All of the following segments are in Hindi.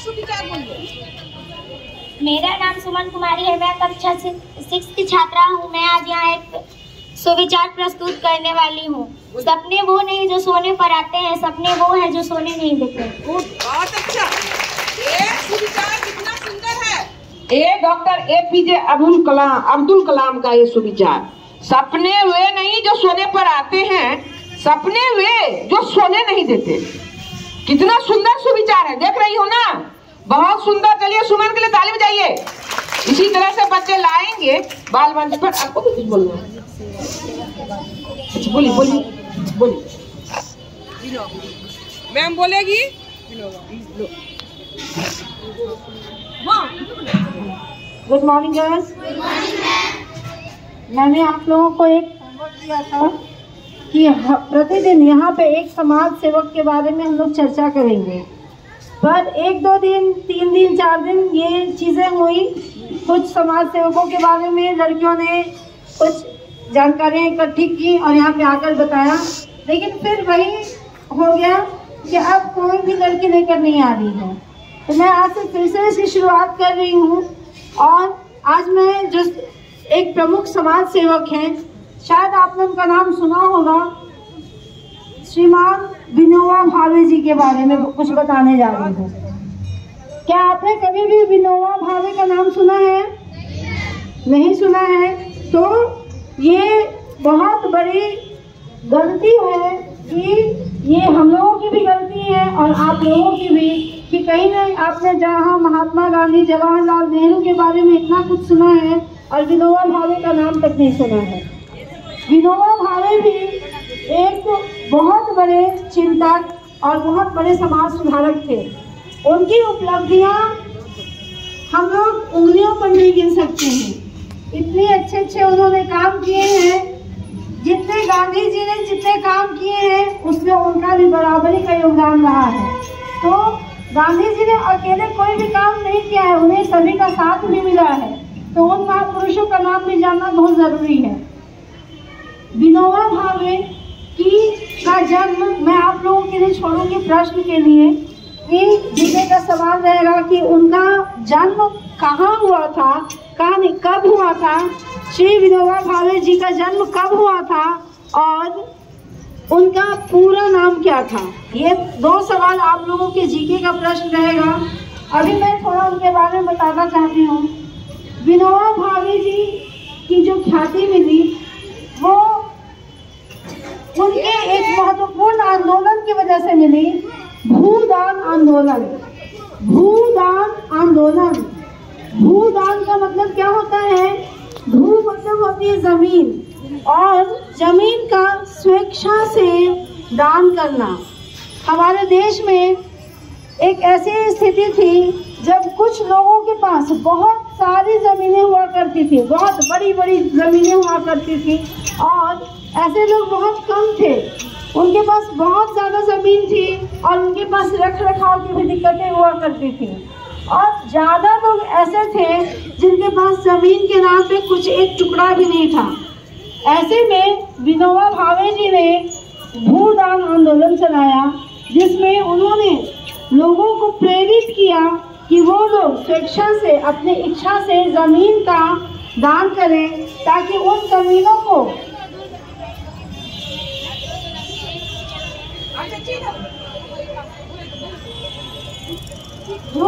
सुविचार बोलिए। मेरा नाम सुमन कुमारी है, मैं कक्षा 6 की छात्रा हूँ। मैं आज यहाँ एक सुविचार प्रस्तुत करने वाली हूँ। सपने वो नहीं जो सोने पर आते हैं, सपने वो है जो सोने नहीं देते। बहुत अच्छा, ये सुविचार कितना सुंदर है। ये डॉक्टर APJ अब्दुल कलाम का ये सुविचार, सपने वे नहीं जो सोने पर आते हैं, सपने वे जो सोने नहीं देते। कितना सुंदर सुविचार है, देख रही हो ना, बहुत सुंदर। चलिए सुमन के लिए ताली बजाइए। इसी तरह से बच्चे लाएंगे बाल मंच पर। आपको भी कुछ बोलना है? अच्छा बोलिए बोलिए बोलिए। मैम बोलेगी। Good morning girls. मैंने आप लोगों को एक होमवर्क दिया था कि प्रतिदिन यहाँ पे एक समाज सेवक के बारे में हम लोग चर्चा करेंगे। पर 1 2 दिन 3 दिन 4 दिन ये चीज़ें हुई। कुछ समाज सेवकों के बारे में लड़कियों ने कुछ जानकारियाँ इकट्ठी की और यहाँ पे आकर बताया, लेकिन फिर वही हो गया कि अब कोई भी लड़की लेकर नहीं आ रही है। तो मैं आज से फिर से इसकी शुरुआत कर रही हूँ। और आज मैं जो एक प्रमुख समाज सेवक हैं, शायद आपने उनका नाम सुना होगा, श्रीमान विनोबा भावे जी के बारे में कुछ बताने जा रही हूँ। क्या आपने कभी भी विनोबा भावे का नाम सुना है? नहीं सुना है? तो ये बहुत बड़ी गलती है कि ये हम लोगों की भी गलती है और आप लोगों की भी, कि कहीं ना आपने जहाँ महात्मा गांधी, जवाहरलाल नेहरू के बारे में इतना कुछ सुना है और विनोबा भावे का नाम तक नहीं सुना है। विनोबा भावे भी एक बहुत बड़े चिंतक और बहुत बड़े समाज सुधारक थे। उनकी उपलब्धियां हम लोग उंगलियों पर नहीं गिन सकते हैं। इतने अच्छे उन्होंने काम किए हैं। जितने गांधी जी ने जितने काम किए हैं उसमें उनका भी बराबरी का योगदान रहा है। तो गांधी जी ने अकेले कोई भी काम नहीं किया है, उन्हें सभी का साथ भी मिला है। तो उन महापुरुषों का नाम भी जानना बहुत जरूरी है। विनोबा भावे का जन्म मैं आप लोगों के लिए छोड़ूंगी प्रश्न के लिए, कि जिसे का सवाल रहेगा कि उनका जन्म कहाँ हुआ था, कब हुआ था, श्री विनोबा भावे जी का जन्म कब हुआ था और उनका पूरा नाम क्या था। ये 2 सवाल आप लोगों के जीके का प्रश्न रहेगा। अभी मैं थोड़ा उनके बारे में बताना चाहती हूँ। विनोबा भावे जी की जो ख्याति मिली वो उनके एक महत्वपूर्ण आंदोलन की वजह से मिली, भूदान आंदोलन। भूदान आंदोलन, भूदान का मतलब क्या होता है? भू मतलब होती है जमीन, और जमीन का स्वेच्छा से दान करना। हमारे देश में एक ऐसी स्थिति थी जब कुछ लोगों के पास बहुत सारी ज़मीनें हुआ करती थी, बहुत बड़ी बड़ी ज़मीनें हुआ करती थी, और ऐसे लोग बहुत कम थे। उनके पास बहुत ज़्यादा ज़मीन थी और उनके पास रख रखाव की भी दिक्कतें हुआ करती थी, और ज़्यादा लोग ऐसे थे जिनके पास ज़मीन के नाम पे कुछ एक टुकड़ा भी नहीं था। ऐसे में विनोबा भावे जी ने भूदान आंदोलन चलाया, जिसमें उन्होंने लोगों को प्रेरित किया कि वो लोग स्वेच्छा से, अपने इच्छा से ज़मीन का दान करें, ताकि उन ज़मीनों को जो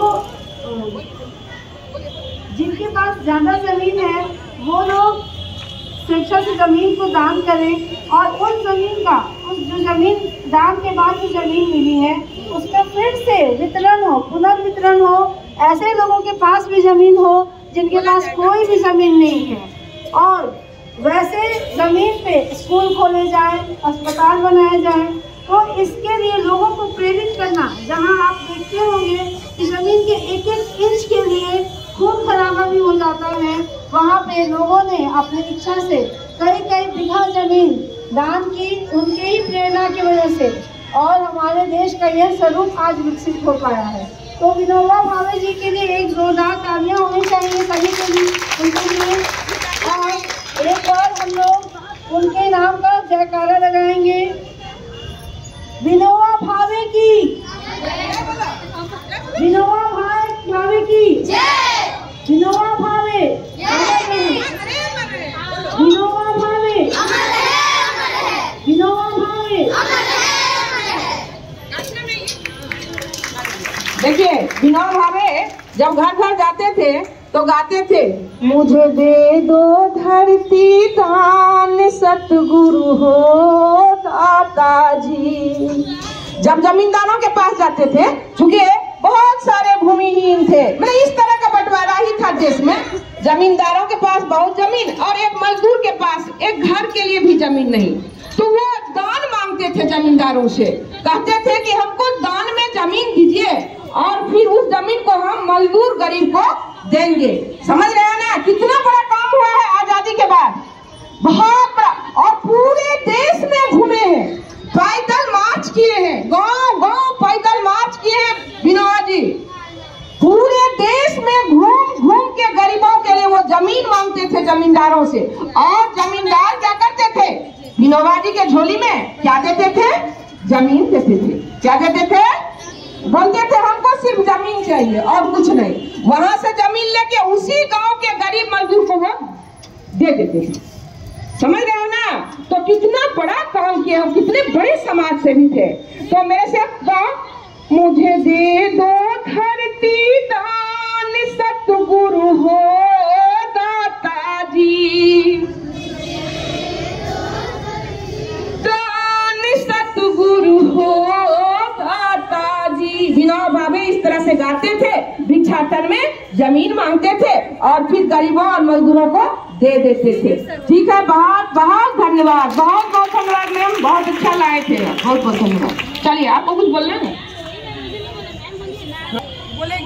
जिनके पास ज़्यादा ज़मीन है वो लोग स्वेच्छा से ज़मीन को दान करें, और उन ज़मीन का, उस जो ज़मीन दान के बाद जो ज़मीन मिली है उसका फिर से वितरण हो, पुनर्वितरण हो, ऐसे लोगों के पास भी ज़मीन हो जिनके पास कोई भी ज़मीन नहीं है, और वैसे ज़मीन पे स्कूल खोले जाए, अस्पताल बनाए जाए। तो इसके लिए लोगों को प्रेरित करना, जहां आप देखते होंगे कि ज़मीन के एक एक इंच के लिए खून खराबा भी हो जाता है, वहाँ पे लोगों ने अपनी इच्छा से कई बीघा ज़मीन दान की, उनके ही प्रेरणा की वजह से, और हमारे देश का यह स्वरूप आज विकसित हो पाया है। तो विनोबा भावे जी के लिए एक जोरदार तालियां होनी चाहिए सभी के लिए, उनके लिए। और एक बार हम लोग उनके नाम का जयकारा लगाएंगे। विनोबा भावे की, विनोबा भावे विनोबा भावे विनोबा भावे विनोबा भावे। देखिए विनोबा भावे जब घर घर जाते थे तो गाते थे, मुझे दे दो धरती दान सतगुरु हो दाता जी। जब जमींदारों के पास जाते थे, चूंकि बहुत सारे भूमिहीन थे, मतलब इस तरह का बंटवारा ही था देश में, जमींदारों के पास बहुत जमीन और एक मजदूर के पास एक घर के लिए भी जमीन नहीं, तो वो दान मांगते थे जमींदारों से, कहते थे कि हमको दान में जमीन दीजिए और फिर उस जमीन को हम मजदूर गरीब को देंगे। समझ रहे हैं ना कितना बड़ा काम हुआ है आजादी के बाद, बहुत बड़ा। और पूरे देश में घूमे हैं, पैदल मार्च किए हैं, गांव गांव पैदल मार्च किए हैं विनोबा जी। पूरे देश में घूम घूम के गरीबों के लिए वो जमीन मांगते थे जमींदारों से, और जमींदार क्या करते थे, विनोबा जी के झोली में क्या देते थे, जमीन देते थे। क्या देते थे, बोलते थे हमको सिर्फ जमीन चाहिए और कुछ नहीं। वहां से जमीन लेके उसी गांव के गरीब मजदूर को वो दे देते थे। समझ रहे हो ना, तो कितना बड़ा काम किया, कितने बड़े समाज सेवी थे। तो मेरे से मुझे दे दो धरती दान सतगुरु हो दाता जी, दान सतगुरु हो दाता जी। विनोबा भावे इस तरह से गाते थे, भिक्षाटन में जमीन मांगते थे और फिर गरीबों और मजदूरों को दे देते थे। ठीक है, बहुत बहुत धन्यवाद, बहुत बहुत धन्यवाद मैम, बहुत अच्छा लाए थे, बहुत बहुत धन्यवाद। चलिए आपको कुछ बोलना है।